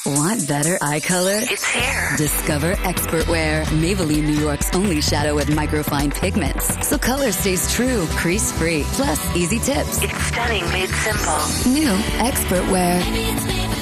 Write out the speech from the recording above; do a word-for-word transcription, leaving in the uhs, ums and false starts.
Want better eye color? It's here. Discover ExpertWear, Maybelline New York's only shadow with microfine pigments. So color stays true, crease-free, plus easy tips. It's stunning made simple. New ExpertWear.